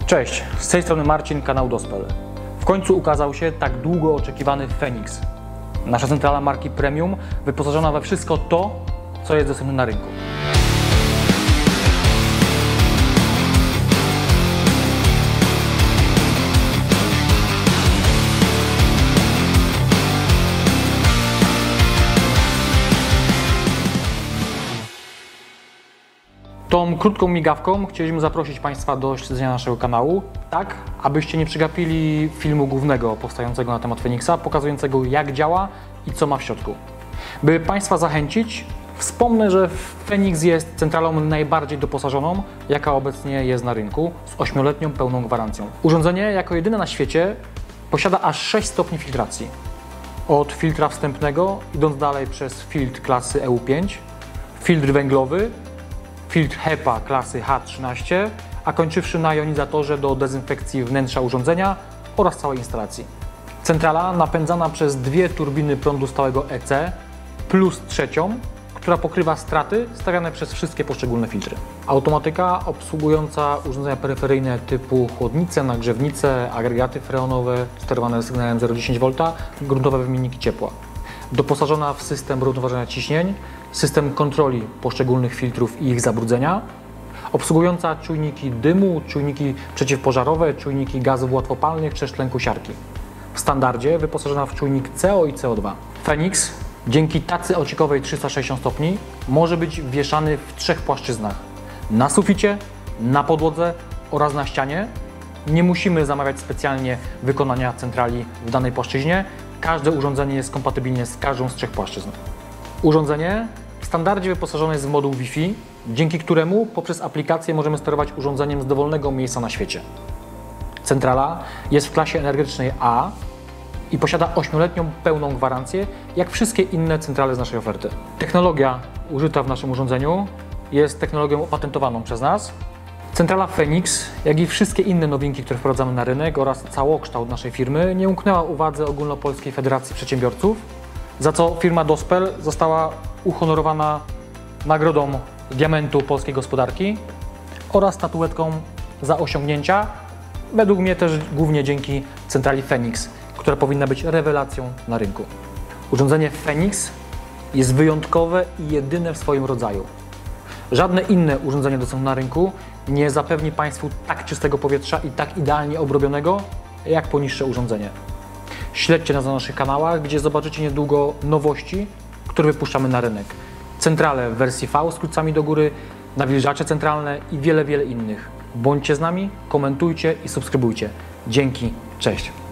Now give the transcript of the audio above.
Cześć, z tej strony Marcin, kanał Dospel. W końcu ukazał się tak długo oczekiwany Phoenix. Nasza centrala marki premium, wyposażona we wszystko to, co jest dostępne na rynku. Tą krótką migawką chcieliśmy zaprosić Państwa do śledzenia naszego kanału, tak abyście nie przegapili filmu głównego powstającego na temat Phoenixa, pokazującego jak działa i co ma w środku. By Państwa zachęcić, wspomnę, że Phoenix jest centralą najbardziej doposażoną, jaka obecnie jest na rynku, z 8-letnią pełną gwarancją. Urządzenie jako jedyne na świecie posiada aż 6 stopni filtracji. Od filtra wstępnego, idąc dalej przez filtr klasy EU5, filtr węglowy, filtr HEPA klasy H13, a kończywszy na jonizatorze do dezynfekcji wnętrza urządzenia oraz całej instalacji. Centrala napędzana przez dwie turbiny prądu stałego EC plus trzecią, która pokrywa straty stawiane przez wszystkie poszczególne filtry. Automatyka obsługująca urządzenia peryferyjne typu chłodnice, nagrzewnice, agregaty freonowe sterowane sygnałem 0,10 V, gruntowe wymienniki ciepła. Doposażona w system równoważenia ciśnień, system kontroli poszczególnych filtrów i ich zabrudzenia, obsługująca czujniki dymu, czujniki przeciwpożarowe, czujniki gazów łatwopalnych czy tlenku siarki. W standardzie wyposażona w czujnik CO i CO2. Phoenix dzięki tacy ociekowej 360 stopni może być wieszany w 3 płaszczyznach. Na suficie, na podłodze oraz na ścianie. Nie musimy zamawiać specjalnie wykonania centrali w danej płaszczyźnie. Każde urządzenie jest kompatybilne z każdą z 3 płaszczyzn. Urządzenie w standardzie wyposażone jest w moduł Wi-Fi, dzięki któremu poprzez aplikację możemy sterować urządzeniem z dowolnego miejsca na świecie. Centrala jest w klasie energetycznej A i posiada 8-letnią pełną gwarancję, jak wszystkie inne centrale z naszej oferty. Technologia użyta w naszym urządzeniu jest technologią opatentowaną przez nas. Centrala Phoenix, jak i wszystkie inne nowinki, które wprowadzamy na rynek oraz całokształt naszej firmy nie umknęła uwadze Ogólnopolskiej Federacji Przedsiębiorców, za co firma Dospel została uhonorowana nagrodą Diamentu Polskiej Gospodarki oraz statuetką za osiągnięcia, według mnie też głównie dzięki centrali Phoenix, która powinna być rewelacją na rynku. Urządzenie Phoenix jest wyjątkowe i jedyne w swoim rodzaju. Żadne inne urządzenie dostępne na rynku nie zapewni Państwu tak czystego powietrza i tak idealnie obrobionego, jak poniższe urządzenie. Śledźcie nas na naszych kanałach, gdzie zobaczycie niedługo nowości, które wypuszczamy na rynek. Centrale w wersji V z klucami do góry, nawilżacze centralne i wiele innych. Bądźcie z nami, komentujcie i subskrybujcie. Dzięki, cześć!